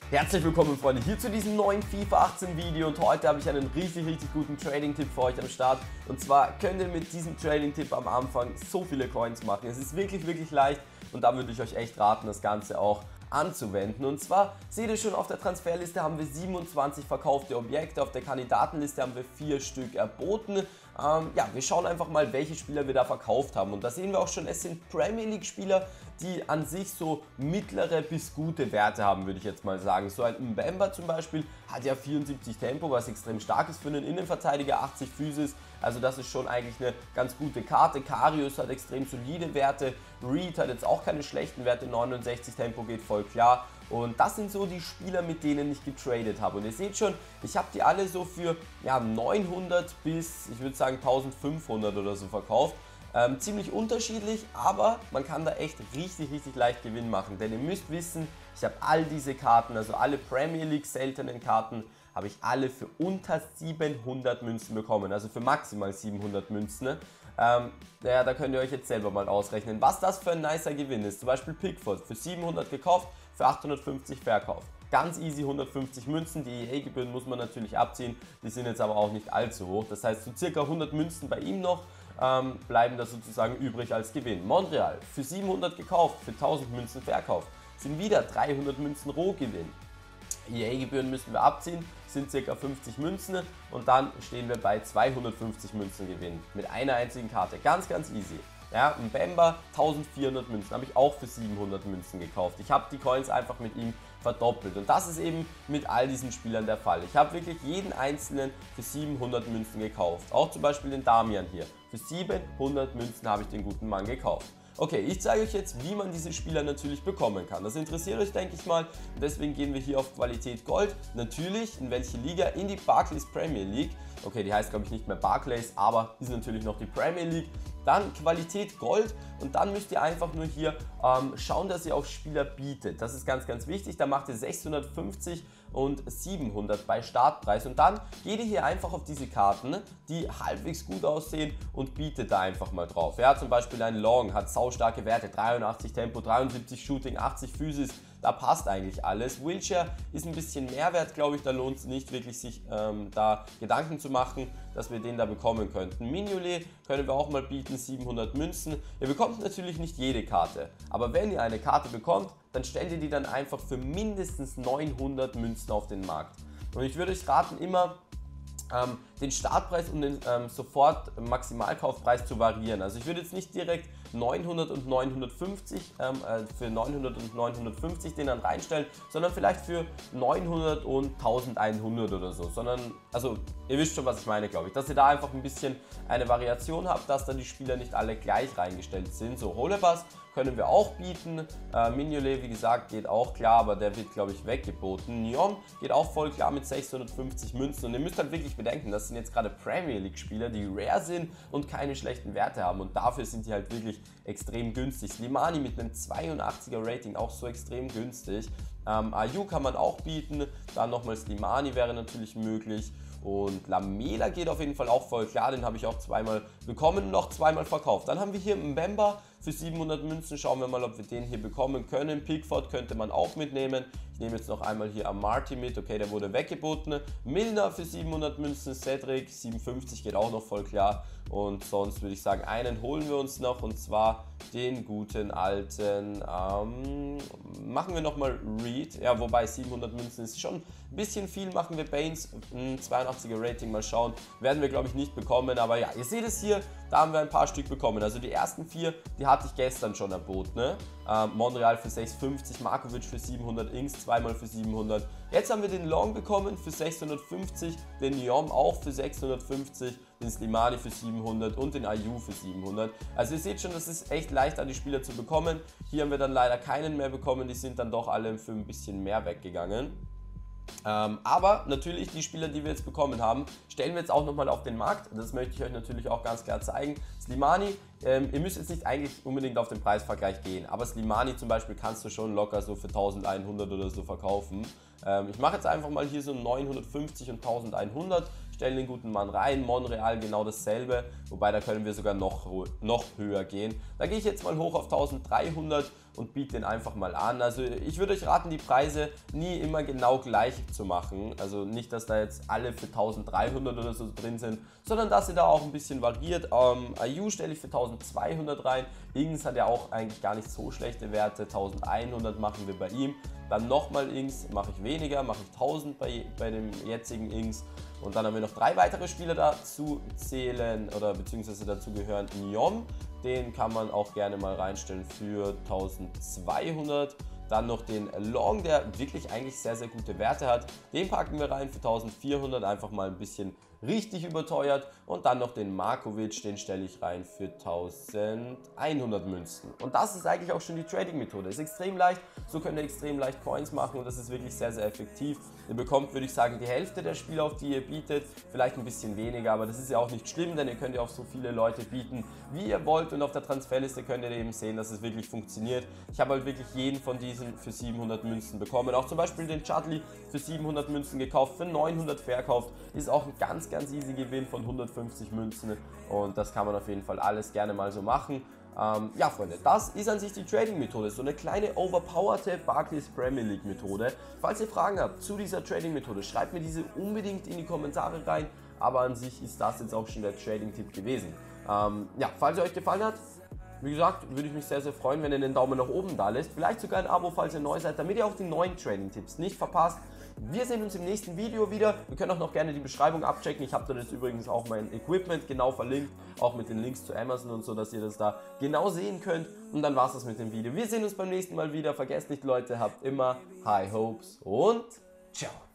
Herzlich willkommen, Freunde, hier zu diesem neuen FIFA 18 Video und heute habe ich einen richtig guten Trading-Tipp für euch am Start. Und zwar könnt ihr mit diesem Trading-Tipp am Anfang so viele Coins machen. Es ist wirklich leicht und da würde ich euch echt raten, das Ganze auch anzuwenden. Und zwar seht ihr schon, auf der Transferliste haben wir 27 verkaufte Objekte, auf der Kandidatenliste haben wir 4 Stück erboten. Ja, wir schauen einfach mal, welche Spieler wir da verkauft haben. Und da sehen wir auch schon, es sind Premier League Spieler, die an sich so mittlere bis gute Werte haben, würde ich jetzt mal sagen. So ein Mbemba zum Beispiel hat ja 74 Tempo, was extrem stark ist für einen Innenverteidiger, 80 Physis. Also das ist schon eigentlich eine ganz gute Karte. Karius hat extrem solide Werte. Reed hat jetzt auch keine schlechten Werte, 69 Tempo geht voll klar. Und das sind so die Spieler, mit denen ich getradet habe. Und ihr seht schon, ich habe die alle so für 900 bis, ich würde sagen, 1500 oder so verkauft. Ziemlich unterschiedlich, aber man kann da echt richtig leicht Gewinn machen. Denn ihr müsst wissen, ich habe all diese Karten, also alle Premier League seltenen Karten, habe ich alle für unter 700 Münzen bekommen. Also für maximal 700 Münzen. Ja, da könnt ihr euch jetzt selber mal ausrechnen, was das für ein nicer Gewinn ist. Zum Beispiel Pickford für 700 gekauft, für 850 verkauft. Ganz easy 150 Münzen, die EA-Gebühren muss man natürlich abziehen, die sind jetzt aber auch nicht allzu hoch. Das heißt, so circa 100 Münzen bei ihm noch bleiben da sozusagen übrig als Gewinn. Montreal für 700 gekauft, für 1000 Münzen verkauft, sind wieder 300 Münzen Rohgewinn. EA-Gebühren müssen wir abziehen, sind ca. 50 Münzen und dann stehen wir bei 250 Münzen Gewinn mit einer einzigen Karte. Ganz easy. Ja, Mbemba 1400 Münzen habe ich auch für 700 Münzen gekauft. Ich habe die Coins einfach mit ihm verdoppelt und das ist eben mit all diesen Spielern der Fall. Ich habe wirklich jeden einzelnen für 700 Münzen gekauft. Auch zum Beispiel den Damian hier. Für 700 Münzen habe ich den guten Mann gekauft. Okay, ich zeige euch jetzt, wie man diese Spieler natürlich bekommen kann. Das interessiert euch, denke ich mal. Und deswegen gehen wir hier auf Qualität Gold. Natürlich, in welche Liga? In die Barclays Premier League. Okay, die heißt glaube ich nicht mehr Barclays, aber ist natürlich noch die Premier League. Dann Qualität Gold und dann müsst ihr einfach nur hier schauen, dass ihr auf Spieler bietet. Das ist ganz wichtig. Da macht ihr 650 und 700 bei Startpreis und dann geht ihr hier einfach auf diese Karten, die halbwegs gut aussehen und bietet da einfach mal drauf. Ja, zum Beispiel ein Long hat saustarke Werte, 83 Tempo, 73 Shooting, 80 Physis. Da passt eigentlich alles. Wilshere ist ein bisschen Mehrwert, glaube ich. Da lohnt es nicht wirklich, sich da Gedanken zu machen, dass wir den da bekommen könnten. Mignolet können wir auch mal bieten, 700 Münzen. Ihr bekommt natürlich nicht jede Karte, aber wenn ihr eine Karte bekommt, dann stellt ihr die dann einfach für mindestens 900 Münzen auf den Markt. Und ich würde euch raten, immer den Startpreis und den sofort Maximalkaufpreis zu variieren. Also ich würde jetzt nicht direkt 900 und 950 für 900 und 950 den dann reinstellen, sondern vielleicht für 900 und 1100 oder so, sondern, also ihr wisst schon, was ich meine, glaube ich, dass ihr da einfach ein bisschen eine Variation habt, dass dann die Spieler nicht alle gleich reingestellt sind. So, Holebas können wir auch bieten, Mignolet, wie gesagt, geht auch klar, aber der wird, glaube ich, weggeboten. Nyom geht auch voll klar mit 650 Münzen und ihr müsst halt wirklich bedenken, das sind jetzt gerade Premier League Spieler, die rare sind und keine schlechten Werte haben und dafür sind die halt wirklich extrem günstig. Slimani mit einem 82er Rating auch so extrem günstig. Ayew kann man auch bieten, dann nochmal Slimani wäre natürlich möglich. Und Lamela geht auf jeden Fall auch voll klar, den habe ich auch zweimal bekommen und noch zweimal verkauft. Dann haben wir hier Mbemba für 700 Münzen, schauen wir mal, ob wir den hier bekommen können. Pickford könnte man auch mitnehmen. Ich nehme jetzt noch einmal hier Amarty mit, okay, der wurde weggeboten. Milner für 700 Münzen, Cedric 57 geht auch noch voll klar. Und sonst würde ich sagen, einen holen wir uns noch und zwar den guten alten, machen wir nochmal Reed, ja, wobei 700 Münzen ist schon ein bisschen viel, machen wir Baines, 82er Rating, mal schauen, werden wir glaube ich nicht bekommen, aber ja, ihr seht es hier, da haben wir ein paar Stück bekommen, also die ersten 4, die hatte ich gestern schon erboten, ne? Montreal für 650, Markovic für 700, Ings zweimal für 700, jetzt haben wir den Long bekommen für 650, den Nyom auch für 650, den Slimani für 700 und den Ayew für 700. Also ihr seht schon, das ist echt leicht an die Spieler zu bekommen. Hier haben wir dann leider keinen mehr bekommen, die sind dann doch alle für ein bisschen mehr weggegangen. Aber natürlich die Spieler, die wir jetzt bekommen haben, stellen wir jetzt auch nochmal auf den Markt. Das möchte ich euch natürlich auch ganz klar zeigen. Slimani, ihr müsst jetzt nicht eigentlich unbedingt auf den Preisvergleich gehen, aber Slimani zum Beispiel kannst du schon locker so für 1100 oder so verkaufen. Ich mache jetzt einfach mal hier so 950 und 1100, stellen den guten Mann rein. Monreal genau dasselbe, wobei da können wir sogar noch höher gehen. Da gehe ich jetzt mal hoch auf 1300 und biete den einfach mal an. Also ich würde euch raten, die Preise nie immer genau gleich zu machen. Also nicht, dass da jetzt alle für 1300 oder so drin sind, sondern dass ihr da auch ein bisschen variiert. Ayew stelle ich für 1200 rein. Ings hat ja auch eigentlich gar nicht so schlechte Werte. 1100 machen wir bei ihm. Dann nochmal Ings, mache ich weniger, mache ich 1000 bei dem jetzigen Ings. Und dann haben wir noch 3 weitere Spieler dazu zählen oder beziehungsweise dazu gehören. Nyom, den kann man auch gerne mal reinstellen für 1200. Dann noch den Long, der wirklich eigentlich sehr, sehr gute Werte hat. Den packen wir rein für 1400, einfach mal ein bisschen richtig überteuert. Und dann noch den Markovic, den stelle ich rein für 1100 Münzen. Und das ist eigentlich auch schon die Trading-Methode. Ist extrem leicht, so könnt ihr extrem leicht Coins machen und das ist wirklich sehr, sehr effektiv. Ihr bekommt, würde ich sagen, die Hälfte der Spiele, auf die ihr bietet, vielleicht ein bisschen weniger, aber das ist ja auch nicht schlimm, denn ihr könnt ja auf so viele Leute bieten, wie ihr wollt, und auf der Transferliste könnt ihr eben sehen, dass es wirklich funktioniert. Ich habe halt wirklich jeden von diesen für 700 Münzen bekommen, auch zum Beispiel den Chudley für 700 Münzen gekauft, für 900 verkauft, ist auch ein ganz, ganz easy Gewinn von 150 Münzen und das kann man auf jeden Fall alles gerne mal so machen. Ja, Freunde, das ist an sich die Trading-Methode, so eine kleine overpowerte Barclays Premier League Methode. Falls ihr Fragen habt zu dieser Trading-Methode, schreibt mir diese unbedingt in die Kommentare rein, aber an sich ist das jetzt auch schon der Trading-Tipp gewesen. Ja, falls er euch gefallen hat, wie gesagt, würde ich mich sehr, sehr freuen, wenn ihr den Daumen nach oben da lässt. Vielleicht sogar ein Abo, falls ihr neu seid, damit ihr auch die neuen Trading-Tipps nicht verpasst. Wir sehen uns im nächsten Video wieder. Wir können auch noch gerne die Beschreibung abchecken. Ich habe da jetzt übrigens auch mein Equipment genau verlinkt, auch mit den Links zu Amazon und so, dass ihr das da genau sehen könnt. Und dann war es das mit dem Video. Wir sehen uns beim nächsten Mal wieder. Vergesst nicht, Leute, habt immer High Hopes und ciao.